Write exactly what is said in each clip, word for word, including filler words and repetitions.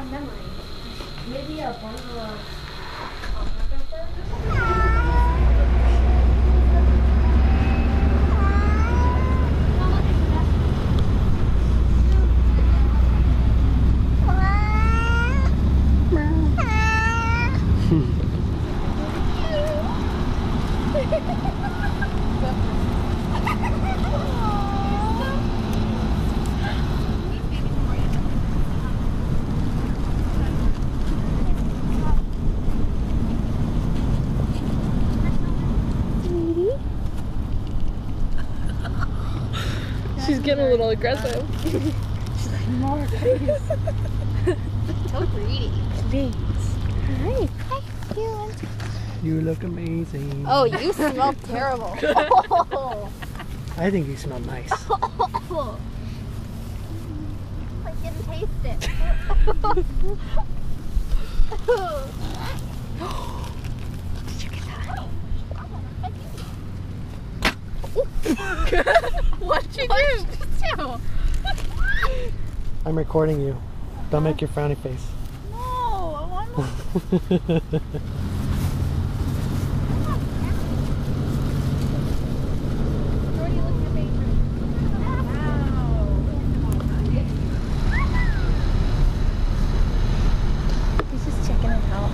memory. Maybe a bundle of She's getting a little aggressive. She's like, more please. So greedy. Thanks. Hi. Hi. You. You look amazing. Oh, you smell terrible. I think you smell nice. I can taste it. Did you get that? What'd you What do? did you do? I'm recording you. Don't make your frowny face. No, I want to. He's just checking it out.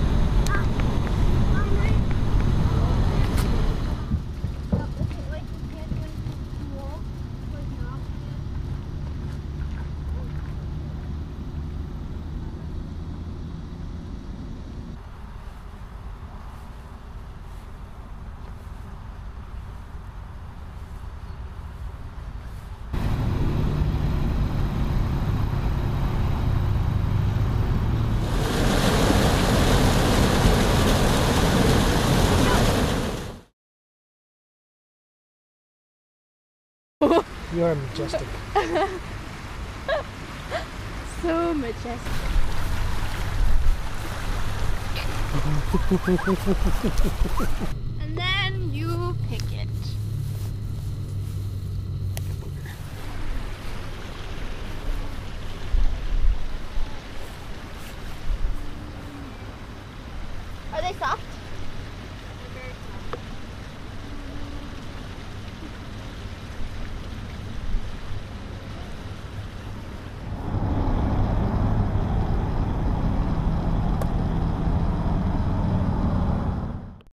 You are majestic. So majestic.